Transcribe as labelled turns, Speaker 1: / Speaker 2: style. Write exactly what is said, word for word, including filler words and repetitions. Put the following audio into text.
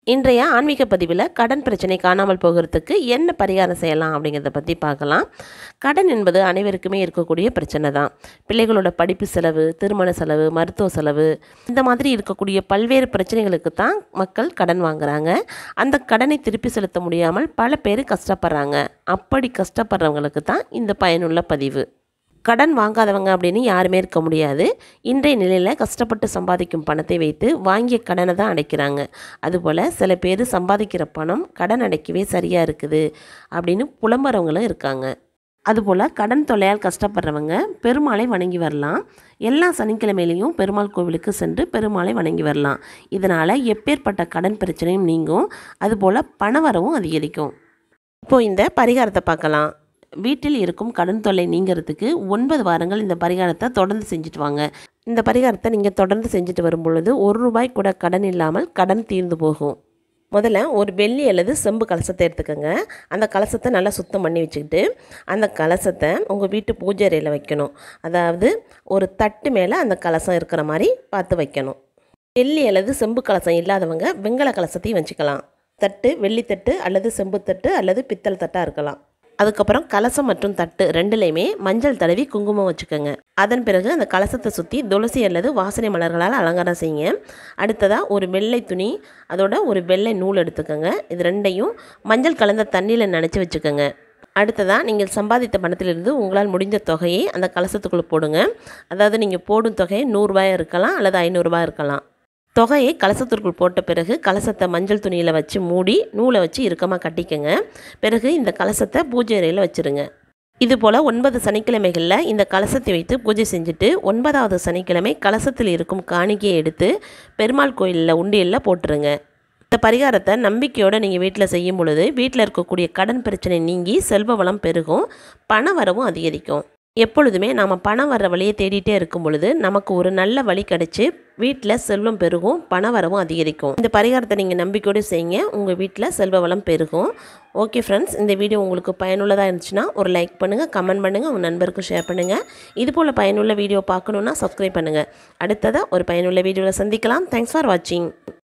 Speaker 1: இன்றைய ஆன்மீக பதிவில் கடன் பிரச்சனை காணாமல் போகிறதுக்கு என்ன பரிகாரம் செய்யலாம் அப்படிங்கிறத பற்றி பார்க்கலாம். கடன் என்பது அனைவருக்குமே இருக்கக்கூடிய பிரச்சனை தான். பிள்ளைகளோட படிப்பு செலவு, திருமண செலவு, மருத்துவ செலவு, இந்த மாதிரி இருக்கக்கூடிய பல்வேறு பிரச்சனைகளுக்கு தான் மக்கள் கடன் வாங்குறாங்க. அந்த கடனை திருப்பி செலுத்த முடியாமல் பல பேர் கஷ்டப்படுறாங்க. அப்படி கஷ்டப்படுறவங்களுக்கு தான் இந்த பயனுள்ள பதிவு. கடன் வாங்காதவங்க அப்படின்னு யாருமே இருக்க முடியாது. இன்றைய நிலையில் கஷ்டப்பட்டு சம்பாதிக்கும் பணத்தை வைத்து வாங்கிய கடனை தான் அடைக்கிறாங்க. அதுபோல் சில பேர் சம்பாதிக்கிற பணம் கடன் அடைக்கவே சரியாக இருக்குது அப்படின்னு புலம்புறவங்களும் இருக்காங்க. அதுபோல் கடன் தொல்லையால் கஷ்டப்படுறவங்க பெருமாளை வணங்கி வரலாம். எல்லா சனிக்கிழமையிலையும் பெருமாள் கோவிலுக்கு சென்று பெருமாளை வணங்கி வரலாம். இதனால் எப்பேற்பட்ட கடன் பிரச்சனையும் நீங்கும். அதுபோல் பணவரவும் அதிகரிக்கும். இப்போது இந்த பரிகாரத்தை பார்க்கலாம். வீட்டில் இருக்கும் கடன் தொல்லை நீங்கிறதுக்கு ஒன்பது வாரங்கள் இந்த பரிகாரத்தை தொடர்ந்து செஞ்சுட்டு வாங்க. இந்த பரிகாரத்தை நீங்கள் தொடர்ந்து செஞ்சுட்டு வரும் பொழுது ஒரு ரூபாய் கூட கடன் இல்லாமல் கடன் தீர்ந்து போகும். முதல்ல ஒரு வெள்ளி அல்லது செம்பு கலசத்தை எடுத்துக்கோங்க. அந்த கலசத்தை நல்லா சுத்தம் பண்ணி வச்சுக்கிட்டு அந்த கலசத்தை உங்கள் வீட்டு பூஜை அறையில் வைக்கணும். அதாவது ஒரு தட்டு மேலே அந்த கலசம் இருக்கிற மாதிரி பார்த்து வைக்கணும். வெள்ளி அல்லது செம்பு கலசம் இல்லாதவங்க வெண்கல கலசத்தையும் வச்சுக்கலாம். தட்டு வெள்ளித்தட்டு அல்லது செம்பு தட்டு அல்லது பித்தளை தட்டாக இருக்கலாம். அதுக்கப்புறம் கலசம் மற்றும் தட்டு ரெண்டுலேயுமே மஞ்சள் தடவி குங்குமம் வச்சுக்கோங்க. அதன் பிறகு அந்த கலசத்தை சுற்றி துளசி அல்லது வாசனை மலர்களால் அலங்காரம் செய்யுங்க. அடுத்ததாக ஒரு வெள்ளை துணி, அதோட ஒரு வெள்ளை நூல் எடுத்துக்கோங்க. இது ரெண்டையும் மஞ்சள் கலந்த தண்ணியில் நனைச்சி வச்சுக்கோங்க. அடுத்ததாக நீங்கள் சம்பாதித்த பணத்திலிருந்து உங்களால் முடிஞ்ச தொகையை அந்த கலசத்துக்குள்ளே போடுங்க. அதாவது நீங்கள் போடும் தொகை நூறுரூபாயாக இருக்கலாம் அல்லது ஐநூறுரூபா இருக்கலாம். தொகையை கலசத்திற்குள் போட்ட பிறகு கலசத்தை மஞ்சள் துணியில் வச்சு மூடி நூலை வச்சு இறுக்கமாக கட்டிக்கங்க. பிறகு இந்த கலசத்தை பூஜை அறையில் வச்சுருங்க. இதுபோல் ஒன்பது சனிக்கிழமைகளில் இந்த கலசத்தை வைத்து பூஜை செஞ்சுட்டு ஒன்பதாவது சனிக்கிழமை கலசத்தில் இருக்கும் காணிக்கையை எடுத்து பெருமாள் கோயிலில் உண்டியலில் போட்டுருங்க. இந்த பரிகாரத்தை நம்பிக்கையோடு நீங்கள் வீட்டில் செய்யும் பொழுது வீட்டில் இருக்கக்கூடிய கடன் பிரச்சனை நீங்கி செல்வ வளம் பெருகும், பண வரவும் அதிகரிக்கும். எப்பொழுதுமே நாம் பணம் வர்ற வழியை தேடிட்டே இருக்கும் பொழுது நமக்கு ஒரு நல்ல வழி கிடச்சி வீட்டில் செல்வம் பெருகும், பண வரவும் அதிகரிக்கும். இந்த பரிகாரத்தை நீங்கள் நம்பிக்கையோடு செய்யுங்க. உங்கள் வீட்டில் செல்வ வளம் பெருகும். ஓகே ஃப்ரெண்ட்ஸ், இந்த வீடியோ உங்களுக்கு பயனுள்ளதாக இருந்துச்சுன்னா ஒரு லைக் பண்ணுங்கள், கமெண்ட் பண்ணுங்கள், உங்கள் நண்பருக்கும் ஷேர் பண்ணுங்கள். இதுபோல் பயனுள்ள வீடியோ பார்க்கணுன்னா சப்ஸ்கிரைப் பண்ணுங்கள். அடுத்ததாக ஒரு பயனுள்ள வீடியோவில் சந்திக்கலாம். தேங்க்ஸ் ஃபார் வாட்சிங்.